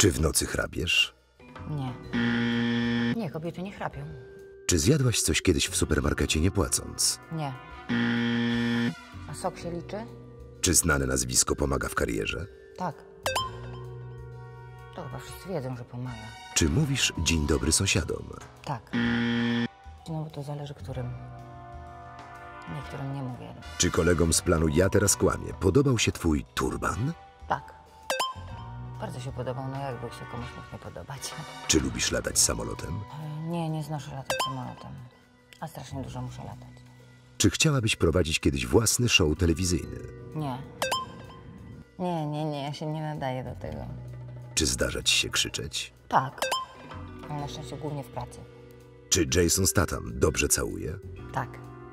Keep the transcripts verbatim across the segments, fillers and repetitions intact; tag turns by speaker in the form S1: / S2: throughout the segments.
S1: Czy w nocy chrapiesz?
S2: Nie. Nie, kobiety nie chrapią.
S1: Czy zjadłaś coś kiedyś w supermarkecie nie płacąc?
S2: Nie. A sok się liczy?
S1: Czy znane nazwisko pomaga w karierze?
S2: Tak. To chyba wszyscy wiedzą, że pomaga.
S1: Czy mówisz dzień dobry sąsiadom?
S2: Tak. No bo to zależy którym. Niektórym nie mówię.
S1: Czy kolegom z planu Ja teraz kłamię podobał się twój turban?
S2: Tak. Bardzo się podobał, no jakby się komuś mógł nie podobać.
S1: Czy lubisz latać samolotem?
S2: Nie, nie znoszę latać samolotem. A strasznie dużo muszę latać.
S1: Czy chciałabyś prowadzić kiedyś własny show telewizyjny?
S2: Nie. Nie, nie, nie, ja się nie nadaję do tego.
S1: Czy zdarza ci się krzyczeć?
S2: Tak. Ale na szczęście głównie w pracy.
S1: Czy Jason Statham dobrze całuje?
S2: Tak.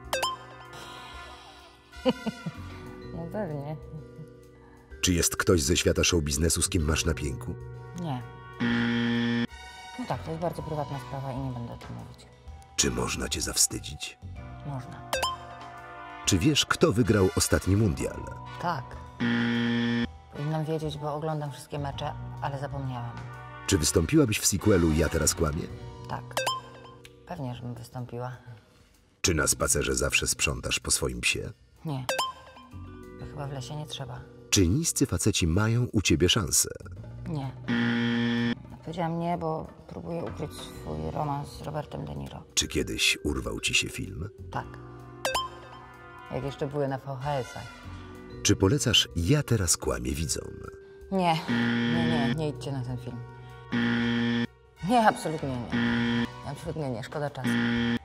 S2: No pewnie.
S1: Czy jest ktoś ze świata show biznesu, z kim masz na pięku?
S2: Nie. No tak, to jest bardzo prywatna sprawa i nie będę o tym mówić.
S1: Czy można cię zawstydzić?
S2: Można.
S1: Czy wiesz, kto wygrał ostatni mundial?
S2: Tak. Powinnam wiedzieć, bo oglądam wszystkie mecze, ale zapomniałam.
S1: Czy wystąpiłabyś w sequelu Ja teraz kłamię?
S2: Tak. Pewnie, żebym wystąpiła.
S1: Czy na spacerze zawsze sprzątasz po swoim psie?
S2: Nie. To chyba w lesie nie trzeba.
S1: Czy niscy faceci mają u ciebie szansę?
S2: Nie. Powiedziałam nie, bo próbuję ukryć swój romans z Robertem De Niro.
S1: Czy kiedyś urwał ci się film?
S2: Tak. Jak jeszcze były na V H S-ach.
S1: Czy polecasz Ja teraz kłamię widzom?
S2: Nie, nie, nie, nie idźcie na ten film. Nie, absolutnie nie. Absolutnie nie, szkoda czasu.